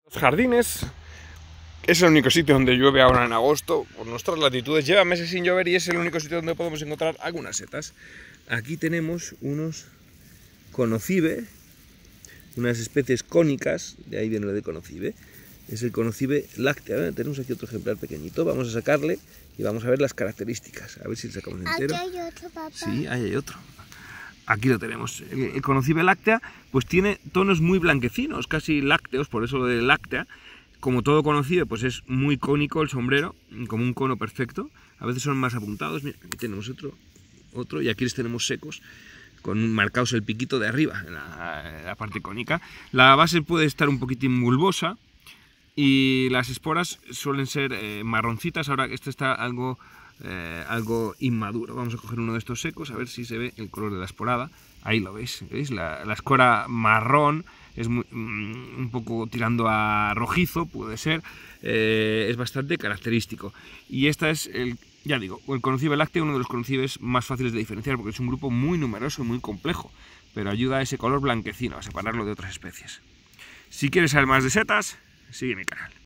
Los jardines es el único sitio donde llueve ahora en agosto. Por nuestras latitudes lleva meses sin llover y es el único sitio donde podemos encontrar algunas setas. Aquí tenemos unos conocibe, unas especies cónicas, de ahí viene lo de conocibe. Es el conocibe láctea. Tenemos aquí otro ejemplar pequeñito. Vamos a sacarle y vamos a ver las características. A ver si le sacamos entero. Aquí hay otro, papá. Sí, ahí hay otro. Aquí lo tenemos. El conocibe láctea pues tiene tonos muy blanquecinos, casi lácteos, por eso lo de láctea. Como todo conocibe, pues es muy cónico el sombrero, como un cono perfecto. A veces son más apuntados. Mira, aquí tenemos otro y aquí les tenemos secos, con marcados el piquito de arriba, en la parte cónica. La base puede estar un poquitín bulbosa y las esporas suelen ser marroncitas. Ahora este está algo inmaduro. Vamos a coger uno de estos secos, a ver si se ve el color de la esporada. Ahí lo veis, ¿veis? La espora marrón, es un poco tirando a rojizo, puede ser, es bastante característico. Y esta es, ya digo, el conocibe lácteo, uno de los conocibes más fáciles de diferenciar, porque es un grupo muy numeroso y muy complejo, pero ayuda a ese color blanquecino, a separarlo de otras especies. Si quieres saber más de setas, sigue mi canal.